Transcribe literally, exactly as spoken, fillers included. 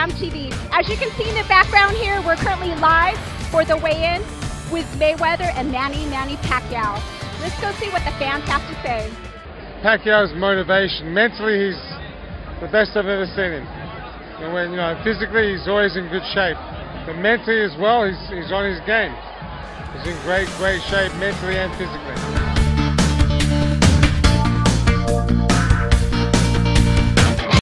FilAm T V. As you can see in the background here, we're currently live for the weigh-in with Mayweather and Manny Manny Pacquiao. Let's go see what the fans have to say. Pacquiao's motivation. Mentally, he's the best I've ever seen him. And when, you know, physically, he's always in good shape. But mentally as well, he's, he's on his game. He's in great, great shape mentally and physically.